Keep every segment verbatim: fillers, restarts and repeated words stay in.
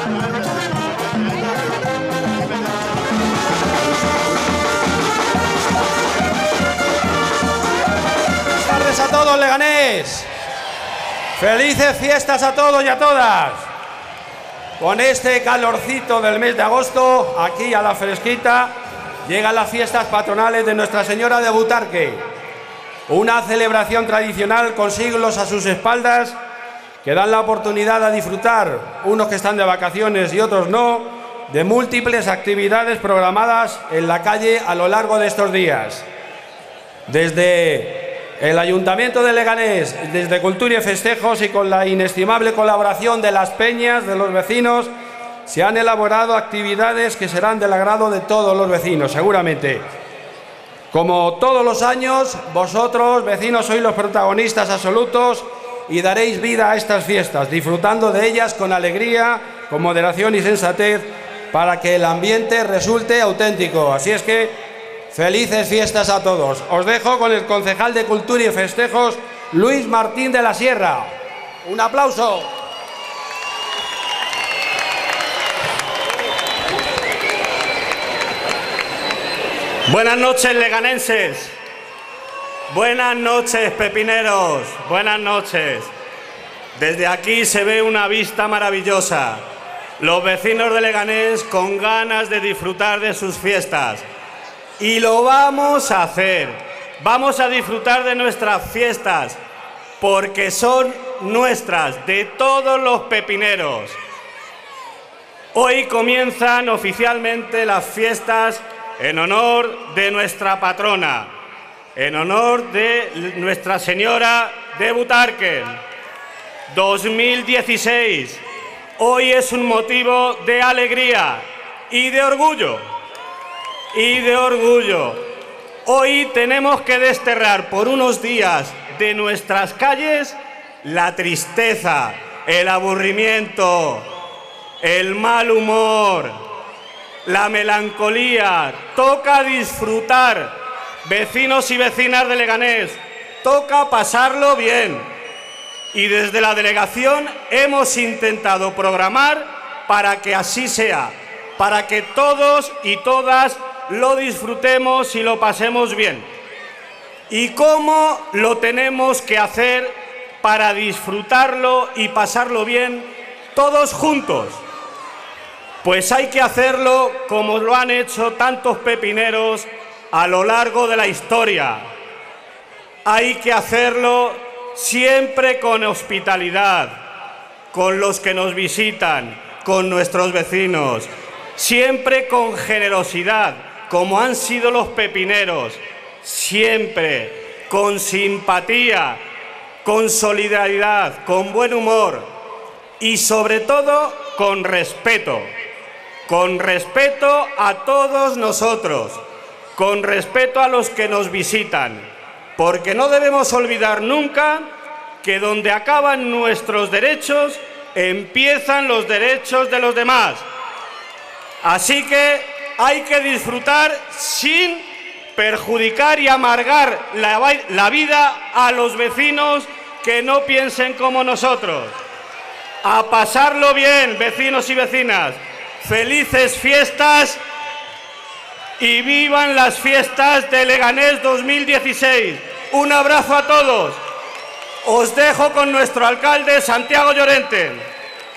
A todos, Leganés. Felices fiestas a todos y a todas. Con este calorcito del mes de agosto, aquí a la fresquita, llegan las fiestas patronales de Nuestra Señora de Butarque. Una celebración tradicional con siglos a sus espaldas que dan la oportunidad a disfrutar, unos que están de vacaciones y otros no, de múltiples actividades programadas en la calle a lo largo de estos días. Desde el Ayuntamiento de Leganés, desde Cultura y Festejos y con la inestimable colaboración de las peñas, de los vecinos, se han elaborado actividades que serán del agrado de todos los vecinos, seguramente. Como todos los años, vosotros, vecinos, sois los protagonistas absolutos y daréis vida a estas fiestas, disfrutando de ellas con alegría, con moderación y sensatez, para que el ambiente resulte auténtico. Así es que felices fiestas a todos. Os dejo con el concejal de Cultura y Festejos, Luis Martín de la Sierra. Un aplauso. Buenas noches, leganenses. Buenas noches, pepineros. Buenas noches. Desde aquí se ve una vista maravillosa. Los vecinos de Leganés con ganas de disfrutar de sus fiestas. Y lo vamos a hacer. Vamos a disfrutar de nuestras fiestas, porque son nuestras, de todos los pepineros. Hoy comienzan oficialmente las fiestas en honor de nuestra patrona, en honor de Nuestra Señora de Butarque. dos mil dieciséis. Hoy es un motivo de alegría y de orgullo. Y de orgullo. Hoy tenemos que desterrar por unos días de nuestras calles la tristeza, el aburrimiento, el mal humor, la melancolía. Toca disfrutar, vecinos y vecinas de Leganés, toca pasarlo bien. Y desde la delegación hemos intentado programar para que así sea, para que todos y todas lo disfrutemos y lo pasemos bien. ¿Y cómo lo tenemos que hacer para disfrutarlo y pasarlo bien todos juntos? Pues hay que hacerlo como lo han hecho tantos pepineros a lo largo de la historia. Hay que hacerlo siempre con hospitalidad, con los que nos visitan, con nuestros vecinos, siempre con generosidad, como han sido los pepineros, siempre con simpatía, con solidaridad, con buen humor y sobre todo con respeto, con respeto a todos nosotros, con respeto a los que nos visitan, porque no debemos olvidar nunca que donde acaban nuestros derechos, empiezan los derechos de los demás. Así que hay que disfrutar sin perjudicar y amargar la, la vida a los vecinos que no piensen como nosotros. A pasarlo bien, vecinos y vecinas. Felices fiestas y vivan las fiestas de Leganés dos mil dieciséis. Un abrazo a todos. Os dejo con nuestro alcalde, Santiago Llorente.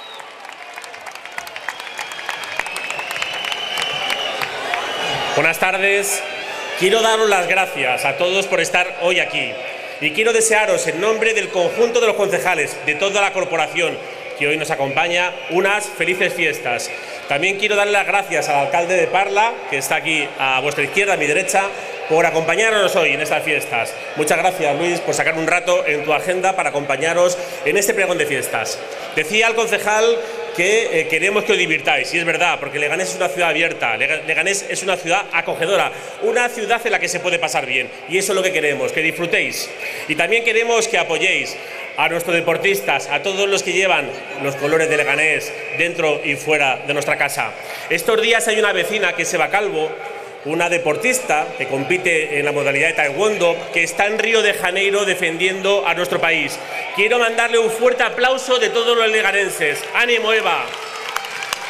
Buenas tardes. Quiero daros las gracias a todos por estar hoy aquí. Y quiero desearos, en nombre del conjunto de los concejales, de toda la corporación que hoy nos acompaña, unas felices fiestas. También quiero darle las gracias al alcalde de Parla, que está aquí a vuestra izquierda, a mi derecha, por acompañarnos hoy en estas fiestas. Muchas gracias, Luis, por sacar un rato en tu agenda para acompañaros en este pregón de fiestas. Decía el concejal que eh, queremos que os divirtáis, y es verdad, porque Leganés es una ciudad abierta, Leganés es una ciudad acogedora, una ciudad en la que se puede pasar bien, y eso es lo que queremos, que disfrutéis. Y también queremos que apoyéis a nuestros deportistas, a todos los que llevan los colores de Leganés dentro y fuera de nuestra casa. Estos días hay una vecina que es Eva Calvo, una deportista que compite en la modalidad de taekwondo, que está en Río de Janeiro defendiendo a nuestro país. Quiero mandarle un fuerte aplauso de todos los leganenses. ¡Ánimo, Eva!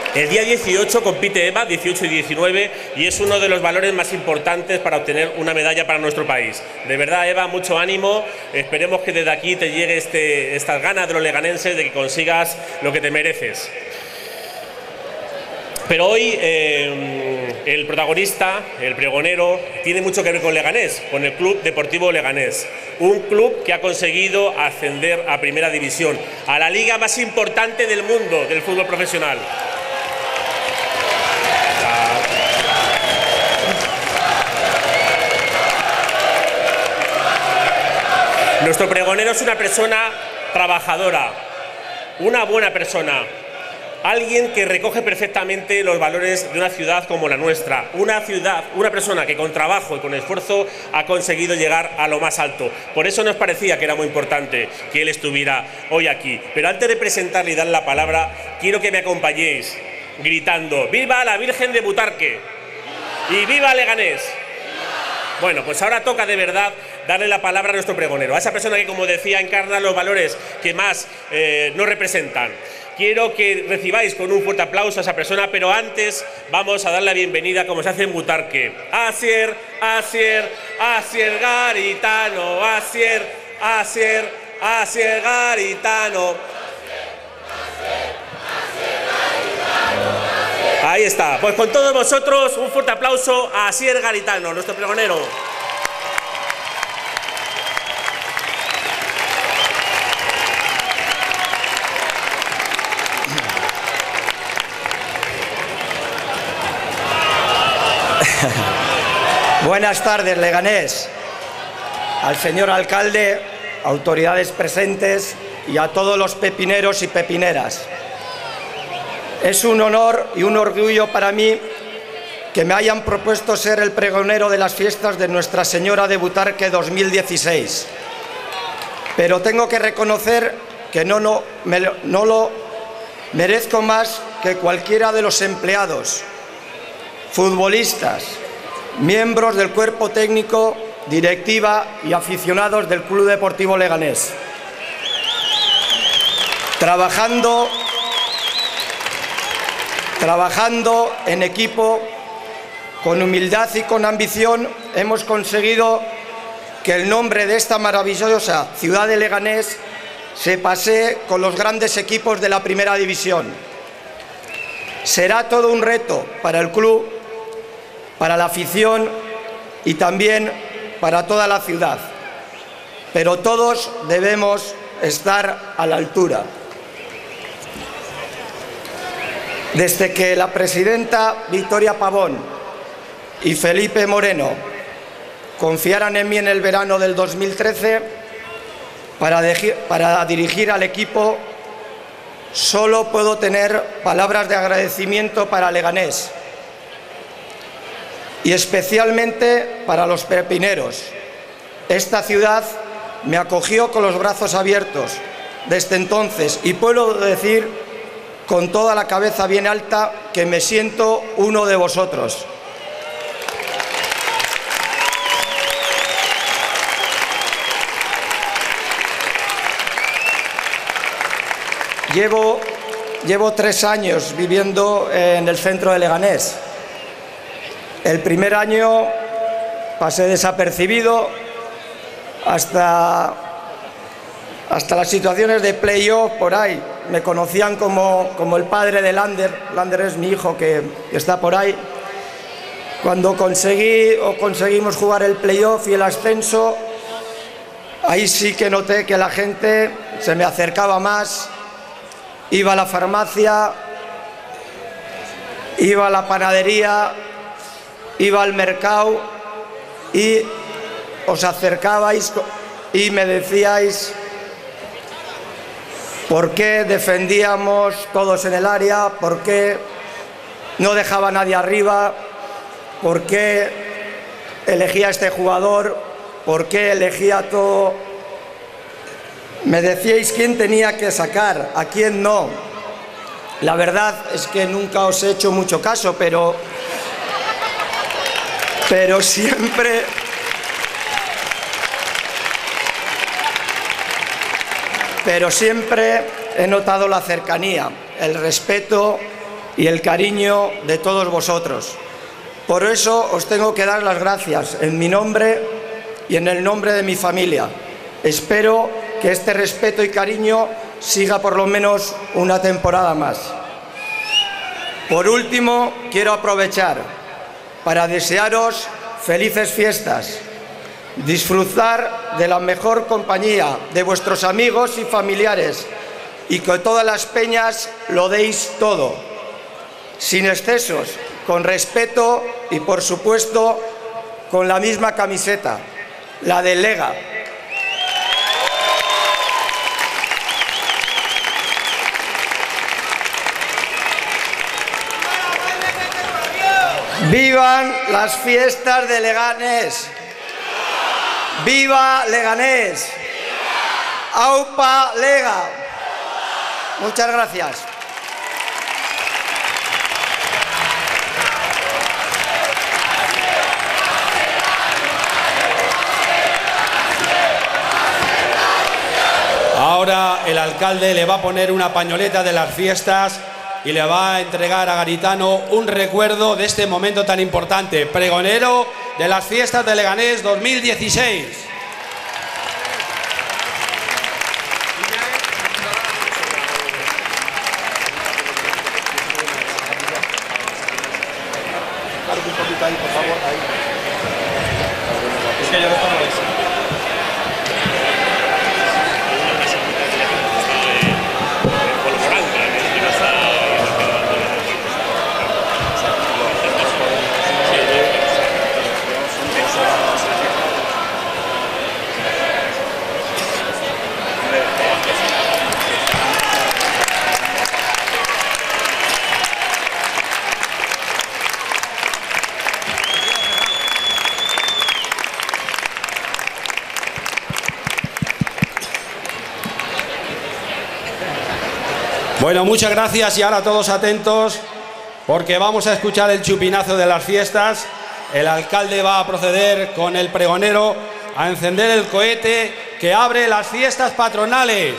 El día dieciocho compite Eva, dieciocho y diecinueve, y es uno de los valores más importantes para obtener una medalla para nuestro país. De verdad, Eva, mucho ánimo. Esperemos que desde aquí te llegue este, estas ganas de los leganenses de que consigas lo que te mereces. Pero hoy eh, el protagonista, el pregonero, tiene mucho que ver con Leganés, con el Club Deportivo Leganés. Un club que ha conseguido ascender a Primera División, a la liga más importante del mundo del fútbol profesional. Nuestro pregonero es una persona trabajadora, una buena persona, alguien que recoge perfectamente los valores de una ciudad como la nuestra, una ciudad, una persona que con trabajo y con esfuerzo ha conseguido llegar a lo más alto. Por eso nos parecía que era muy importante que él estuviera hoy aquí. Pero antes de presentarle y dar la palabra, quiero que me acompañéis gritando ¡Viva la Virgen de Butarque! ¡Y viva Leganés! Bueno, pues ahora toca de verdad darle la palabra a nuestro pregonero, a esa persona que, como decía, encarna los valores que más eh, nos representan. Quiero que recibáis con un fuerte aplauso a esa persona, pero antes vamos a dar la bienvenida, como se hace en Butarque. Asier, Asier, Asier Garitano, Asier, Asier, Asier Garitano. Ahí está, pues con todos vosotros un fuerte aplauso a Asier Garitano, nuestro pregonero. Buenas tardes, Leganés, al señor alcalde, autoridades presentes y a todos los pepineros y pepineras. Es un honor y un orgullo para mí que me hayan propuesto ser el pregonero de las fiestas de Nuestra Señora de Butarque dos mil dieciséis. Pero tengo que reconocer que no, no, me, no lo merezco más que cualquiera de los empleados, futbolistas, miembros del cuerpo técnico, directiva y aficionados del Club Deportivo Leganés. Trabajando, trabajando en equipo, con humildad y con ambición, hemos conseguido que el nombre de esta maravillosa ciudad de Leganés se pasee con los grandes equipos de la Primera División. Será todo un reto para el club, para la afición y también para toda la ciudad. Pero todos debemos estar a la altura. Desde que la presidenta Victoria Pavón y Felipe Moreno confiaran en mí en el verano del dos mil trece para, para dirigir al equipo, solo puedo tener palabras de agradecimiento para Leganés y especialmente para los pepineros. Esta ciudad me acogió con los brazos abiertos desde entonces y puedo decir con toda la cabeza bien alta que me siento uno de vosotros. Llevo, llevo tres años viviendo en el centro de Leganés. El primer año pasé desapercibido hasta, hasta las situaciones de playoff por ahí. Me conocían como, como el padre de Lander. Lander es mi hijo que está por ahí. Cuando conseguí o conseguimos jugar el playoff y el ascenso, ahí sí que noté que la gente se me acercaba más. Iba a la farmacia, iba a la panadería, iba al mercado y os acercabais y me decíais por qué defendíamos todos en el área, por qué no dejaba a nadie arriba, por qué elegía a este jugador, por qué elegía todo. Me decíais quién tenía que sacar, a quién no. La verdad es que nunca os he hecho mucho caso, pero, pero siempre, pero siempre he notado la cercanía, el respeto y el cariño de todos vosotros. Por eso os tengo que dar las gracias en mi nombre y en el nombre de mi familia. Espero que este respeto y cariño siga por lo menos una temporada más. Por último, quiero aprovechar para desearos felices fiestas, disfrutar de la mejor compañía de vuestros amigos y familiares y que todas las peñas lo deis todo, sin excesos, con respeto y, por supuesto, con la misma camiseta, la del Lega. ¡Vivan las fiestas de Leganés! ¡Viva Leganés! ¡Aupa Lega! Muchas gracias. Ahora el alcalde le va a poner una pañoleta de las fiestas y le va a entregar a Garitano un recuerdo de este momento tan importante, pregonero de las fiestas de Leganés dos mil dieciséis. Bueno, muchas gracias y ahora todos atentos porque vamos a escuchar el chupinazo de las fiestas. El alcalde va a proceder con el pregonero a encender el cohete que abre las fiestas patronales.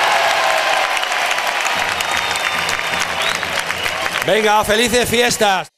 Venga, felices fiestas.